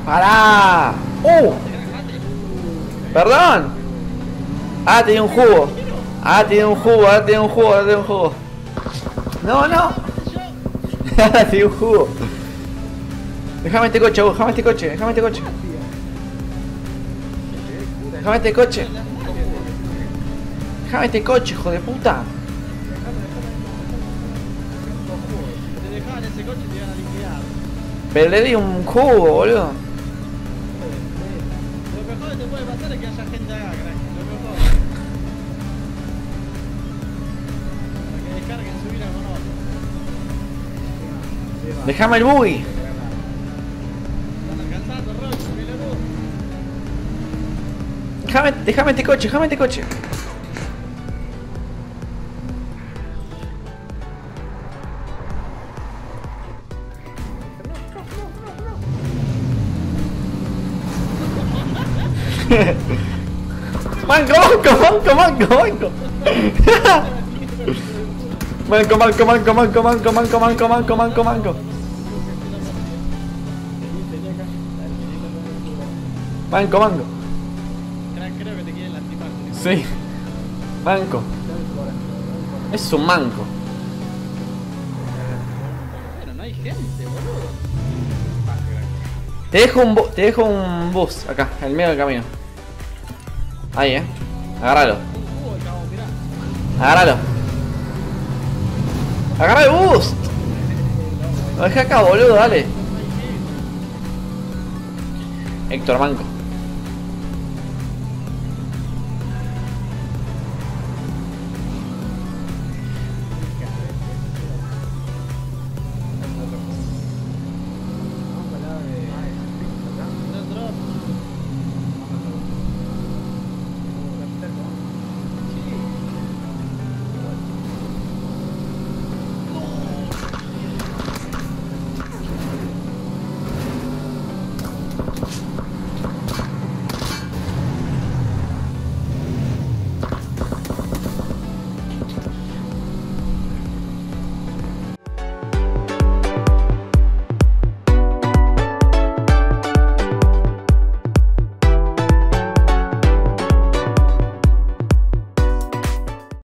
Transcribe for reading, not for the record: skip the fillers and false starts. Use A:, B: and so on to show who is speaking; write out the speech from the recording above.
A: ¡Pará! ¡Perdón! Ah, tenía un jugo. Ah, tenía un jugo, ahora tenía un jugo, ahora tenía un jugo. No, no. Tenía un jugo. Déjame este coche, vos, déjame este coche, déjame este coche. Déjame este coche. Déjame este coche, hijo de puta.
B: Te dejaban ese coche y te iban a liquidar.
A: Pero le di un jugo, boludo.
B: Lo mejor que te puede pasar es que haya gente acá, crack. Lo mejor. Para que descarguen su vida con otro.
A: Déjame el buggy.
B: Están alcanzando, Roche, pelotudo.
A: Déjame este coche, déjame este coche. Manco, manco, manco, manco, manco. Manco, manco, manco, manco, manco, manco, manco, manco, manco, manco. Manco, manco.
B: Crack, creo que te quieren lastimar.
A: Sí. Manco. Es un manco.
B: Bueno, no hay gente, boludo.
A: Te dejo un bus acá, en el medio del camino. Ahí, agárralo.
B: El cabo, mirá.
A: Agárralo. Agarra el boost. Lo dejé acá, boludo, dale. Héctor Manco.